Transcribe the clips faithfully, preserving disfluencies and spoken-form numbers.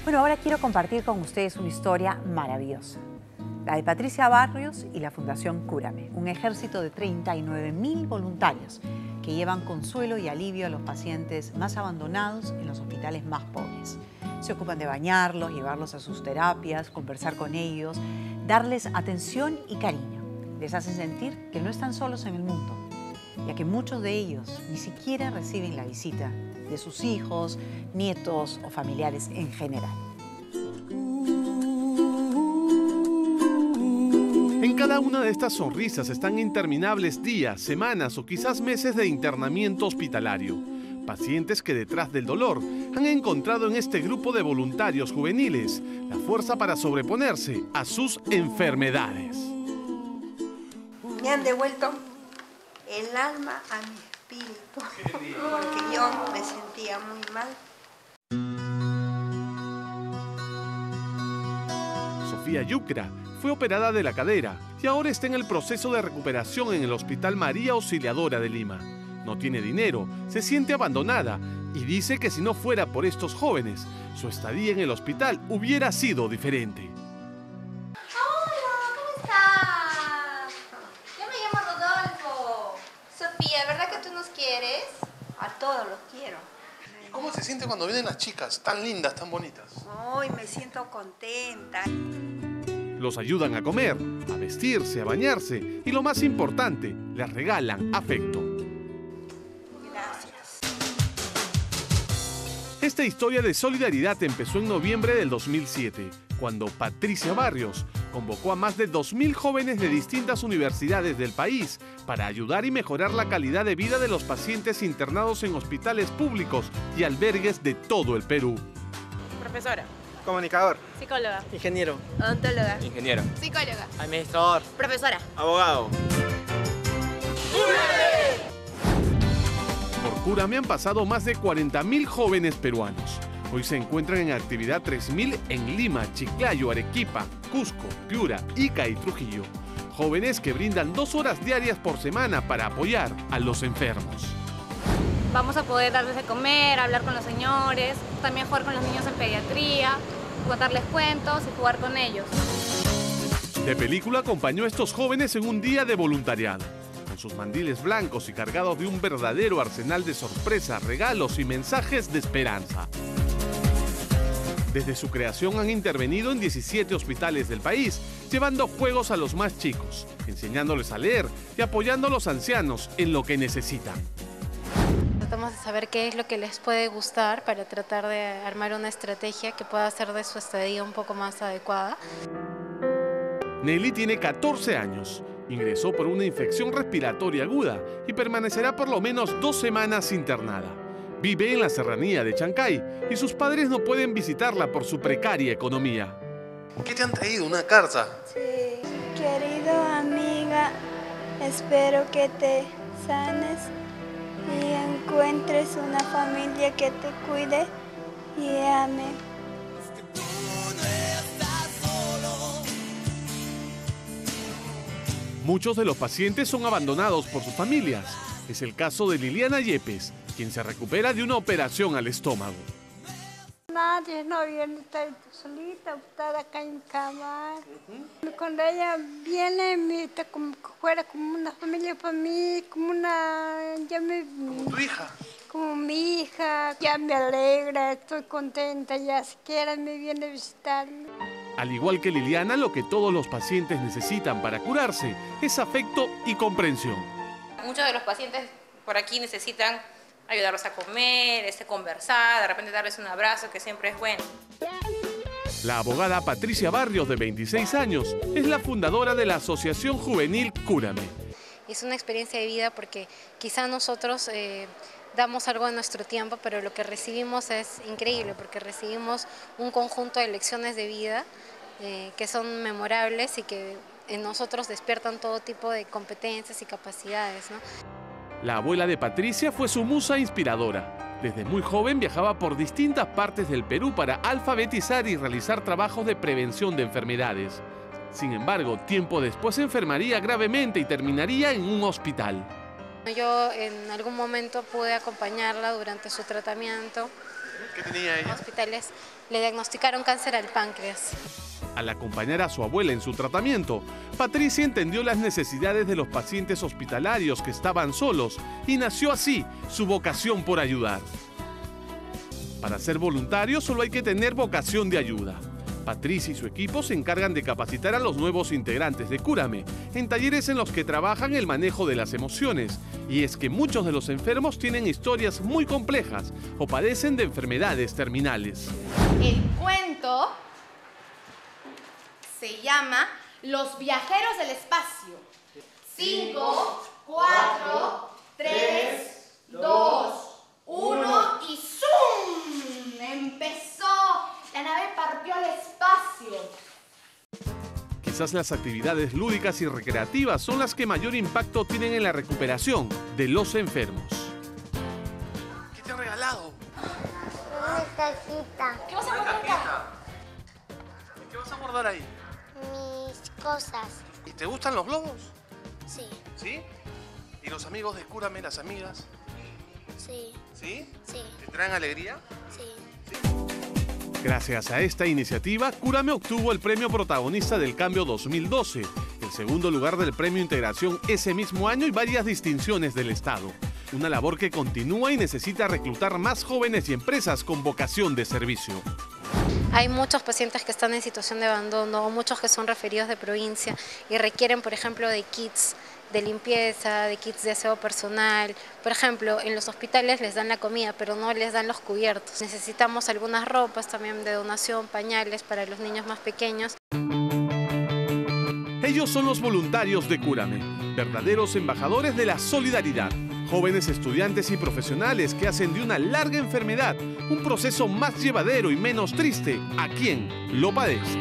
Bueno, ahora quiero compartir con ustedes una historia maravillosa. La de Patricia Barrios y la Fundación Cúrame, un ejército de treinta y nueve mil voluntarios que llevan consuelo y alivio a los pacientes más abandonados en los hospitales más pobres. Se ocupan de bañarlos, llevarlos a sus terapias, conversar con ellos, darles atención y cariño. Les hacen sentir que no están solos en el mundo, ya que muchos de ellos ni siquiera reciben la visita de sus hijos, nietos o familiares en general. En cada una de estas sonrisas están interminables días, semanas o quizás meses de internamiento hospitalario. Pacientes que detrás del dolor han encontrado en este grupo de voluntarios juveniles la fuerza para sobreponerse a sus enfermedades. Me han devuelto el alma a mi espíritu, porque yo me sentía muy mal. Sofía Yucra fue operada de la cadera y ahora está en el proceso de recuperación en el Hospital María Auxiliadora de Lima. No tiene dinero, se siente abandonada y dice que si no fuera por estos jóvenes, su estadía en el hospital hubiera sido diferente. Hola, ¿cómo estás? Yo me llamo Rodolfo. Sofía, ¿verdad que tú nos quieres? A todos los quiero. ¿Cómo se siente cuando vienen las chicas tan lindas, tan bonitas? Hoy me siento contenta. Los ayudan a comer, a vestirse, a bañarse y lo más importante, les regalan afecto. Gracias. Esta historia de solidaridad empezó en noviembre del dos mil siete, cuando Patricia Barrios convocó a más de dos mil jóvenes de distintas universidades del país para ayudar y mejorar la calidad de vida de los pacientes internados en hospitales públicos y albergues de todo el Perú. Profesora. Comunicador. Psicóloga. Ingeniero. Odontóloga. Ingeniero. Psicóloga. Administrador. Profesora. Abogado. Por Cúrame han pasado más de cuarenta mil jóvenes peruanos. Hoy se encuentran en actividad tres mil en Lima, Chiclayo, Arequipa, Cusco, Piura, Ica y Trujillo. Jóvenes que brindan dos horas diarias por semana para apoyar a los enfermos. Vamos a poder darles de comer, hablar con los señores, también jugar con los niños en pediatría, contarles cuentos y jugar con ellos. De Película acompañó a estos jóvenes en un día de voluntariado. Con sus mandiles blancos y cargados de un verdadero arsenal de sorpresas, regalos y mensajes de esperanza. Desde su creación han intervenido en diecisiete hospitales del país, llevando juegos a los más chicos, enseñándoles a leer y apoyando a los ancianos en lo que necesitan. Tratamos de saber qué es lo que les puede gustar para tratar de armar una estrategia que pueda hacer de su estadía un poco más adecuada. Nelly tiene catorce años. Ingresó por una infección respiratoria aguda y permanecerá por lo menos dos semanas internada. Vive en la serranía de Chancay y sus padres no pueden visitarla por su precaria economía. ¿Qué te han traído? ¿Una carta? Sí, querido amiga, espero que te sanes y encuentres una familia que te cuide y ame. Muchos de los pacientes son abandonados por sus familias. Es el caso de Liliana Yepes, quien se recupera de una operación al estómago. Nadie, no viene, está solita, está acá en cama. Uh-huh. Cuando ella viene, me está como que fuera como una familia para mí, como una... Ya me, ¿Como tu hija? Como mi hija, ya me alegra, estoy contenta, ya siquiera me viene a visitarme. Al igual que Liliana, lo que todos los pacientes necesitan para curarse es afecto y comprensión. Muchos de los pacientes por aquí necesitan ayudarlos a comer, este, conversar, de repente darles un abrazo, que siempre es bueno. La abogada Patricia Barrios, de veintiséis años, es la fundadora de la Asociación Juvenil Cúrame. Es una experiencia de vida porque quizá nosotros eh, damos algo de nuestro tiempo, pero lo que recibimos es increíble porque recibimos un conjunto de lecciones de vida eh, que son memorables y que en nosotros despiertan todo tipo de competencias y capacidades, ¿no? La abuela de Patricia fue su musa inspiradora. Desde muy joven viajaba por distintas partes del Perú para alfabetizar y realizar trabajos de prevención de enfermedades. Sin embargo, tiempo después se enfermaría gravemente y terminaría en un hospital. Yo en algún momento pude acompañarla durante su tratamiento. ¿Qué tenía ella? Hospitales le diagnosticaron cáncer al páncreas. Al acompañar a su abuela en su tratamiento, Patricia entendió las necesidades de los pacientes hospitalarios que estaban solos y nació así su vocación por ayudar. Para ser voluntario solo hay que tener vocación de ayuda. Patricia y su equipo se encargan de capacitar a los nuevos integrantes de Cúrame en talleres en los que trabajan el manejo de las emociones. Y es que muchos de los enfermos tienen historias muy complejas o padecen de enfermedades terminales. El cuento se llama Los viajeros del espacio. Cinco, cuatro, tres, dos, uno y ¡zum! Empezó. La nave partió al espacio. Quizás las actividades lúdicas y recreativas son las que mayor impacto tienen en la recuperación de los enfermos. ¿Qué te han regalado? Una cajita. ¿Qué vas a guardar acá? ¿Y qué vas a guardar ahí? Mis cosas. ¿Y te gustan los globos? Sí, ¿Sí? ¿Y los amigos de Cúrame, las amigas? sí, ¿Sí? sí, ¿Te traen alegría? sí. Gracias a esta iniciativa, Cúrame obtuvo el premio protagonista del Cambio dos mil doce, el segundo lugar del premio Integración ese mismo año y varias distinciones del Estado. Una labor que continúa y necesita reclutar más jóvenes y empresas con vocación de servicio. Hay muchos pacientes que están en situación de abandono, o muchos que son referidos de provincia y requieren, por ejemplo, de kits de limpieza, de kits de aseo personal. Por ejemplo, en los hospitales les dan la comida, pero no les dan los cubiertos. Necesitamos algunas ropas también de donación, pañales para los niños más pequeños. Ellos son los voluntarios de Cúrame, verdaderos embajadores de la solidaridad. Jóvenes estudiantes y profesionales que hacen de una larga enfermedad un proceso más llevadero y menos triste a quien lo padece.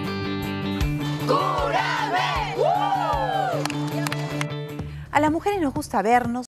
A las mujeres nos gusta vernos